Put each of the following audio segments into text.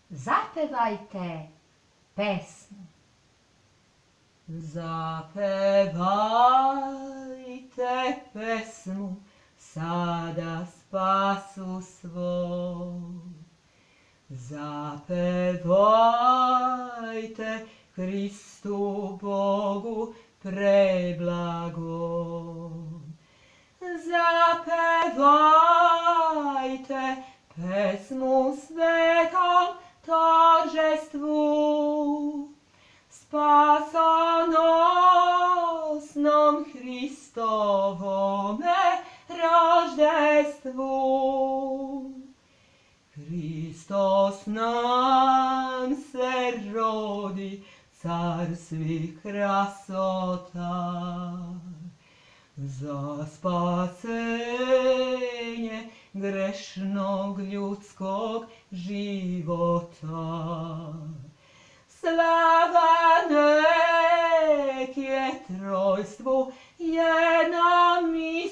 Zapevajte pesmu. Zapevajte pesmu sada spasu svoj. Zapevajte Hristu Bogu preblagom. Zapevajte pesmu svetom торжеству, spasonosnom Hristovome roždestvu. Hristos nam se rodi, car svih krasota, za spasenje grešnog ljudskog života. Slava nek je trojstvu jednom i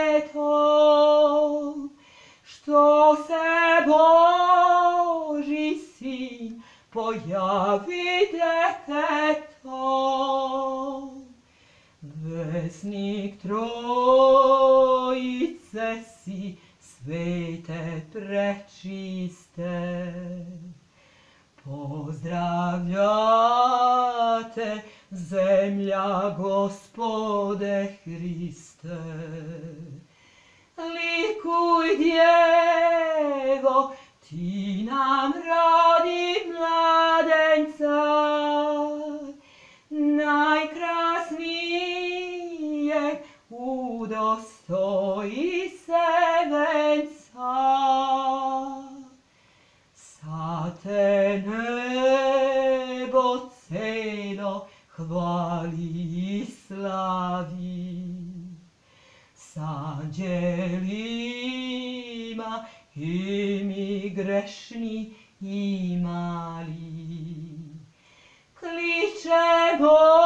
svetom, što se Boži sin pojavi detetom. Vesnik Trojice si, svete prečiste, pozdravljate zemlja Gospode Hriste. Likuj Djevo, ti nam rodi mladenca, najkrasnijeg udostoji se venca. Sa te nebo celo hvali i slavi, s anđelima i mi grešni i mali. Kličemo